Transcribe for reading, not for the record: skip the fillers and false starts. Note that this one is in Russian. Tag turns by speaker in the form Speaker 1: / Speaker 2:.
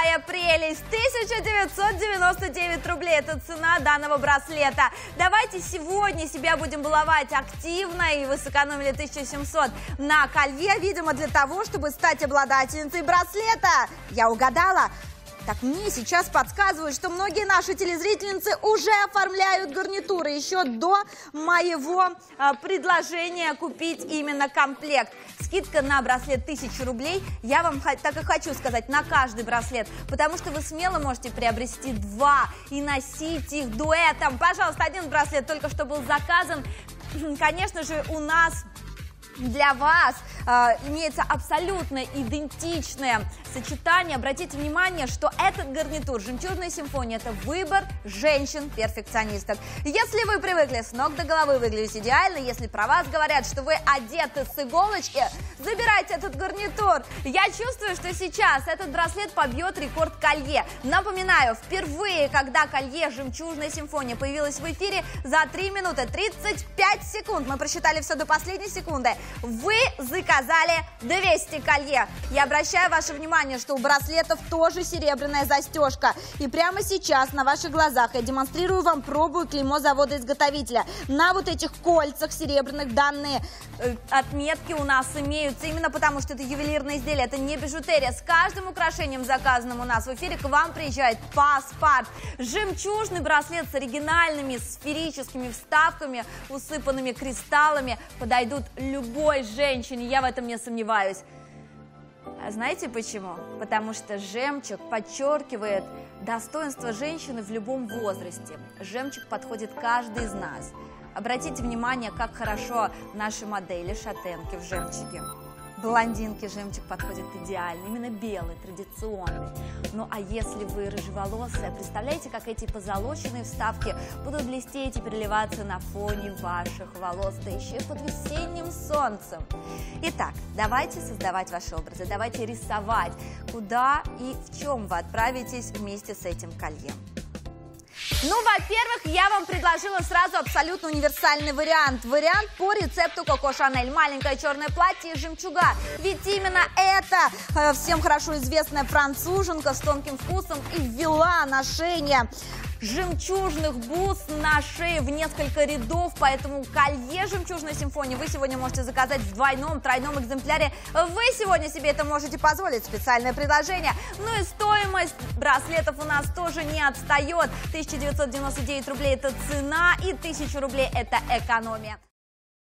Speaker 1: Какая прелесть! 1999 рублей – это цена данного браслета. Давайте сегодня себя будем баловать активно, и вы сэкономили 1700 на колье, видимо, для того, чтобы стать обладательницей браслета. Я угадала? Так мне сейчас подсказывают, что многие наши телезрительницы уже оформляют гарнитуры еще до моего предложения купить именно комплект. Скидка на браслет 1000 рублей. Я вам так и хочу сказать, на каждый браслет, потому что вы смело можете приобрести два и носить их дуэтом. Пожалуйста, один браслет только что был заказан. Конечно же, у нас для вас имеется абсолютно идентичное сочетание. Обратите внимание, что этот гарнитур «Жемчужная симфония» – это выбор женщин-перфекционисток. Если вы привыкли с ног до головы выглядеть идеально, если про вас говорят, что вы одеты с иголочки, забирайте этот гарнитур. Я чувствую, что сейчас этот браслет побьет рекорд колье. Напоминаю, впервые, когда колье «Жемчужная симфония» появилась в эфире, за 3 минуты 35 секунд, мы просчитали все до последней секунды, вы заказали 200 колье. Я обращаю ваше внимание, что у браслетов тоже серебряная застежка. И прямо сейчас на ваших глазах я демонстрирую вам пробу и клеймо завода-изготовителя. На вот этих кольцах серебряных данные отметки у нас имеются именно потому, что это ювелирное изделие, это не бижутерия. С каждым украшением, заказанным у нас в эфире, к вам приезжает паспорт. Жемчужный браслет с оригинальными сферическими вставками, усыпанными кристаллами, подойдут любой женщине, я в этом не сомневаюсь. А знаете почему? Потому что жемчуг подчеркивает достоинство женщины в любом возрасте. Жемчуг подходит каждый из нас. Обратите внимание, как хорошо наши модели шатенки в жемчуге. Блондинке жемчуг подходит идеально, именно белый, традиционный. Ну а если вы рыжеволосая, представляете, как эти позолоченные вставки будут блестеть и переливаться на фоне ваших волос, да еще и под весенним солнцем. Итак, давайте создавать ваши образы, давайте рисовать, куда и в чем вы отправитесь вместе с этим колье. Ну, во-первых, я вам предложила сразу абсолютно универсальный вариант. Вариант по рецепту Коко Шанель. Маленькое черное платье из жемчуга. Ведь именно это всем хорошо известная француженка с тонким вкусом и ввела ношение жемчужных бус на шее в несколько рядов, поэтому колье «Жемчужная симфония» вы сегодня можете заказать в двойном, тройном экземпляре. Вы сегодня себе это можете позволить. Специальное предложение. Ну и стоимость браслетов у нас тоже не отстает. 1999 рублей – это цена, и 1000 рублей – это экономия.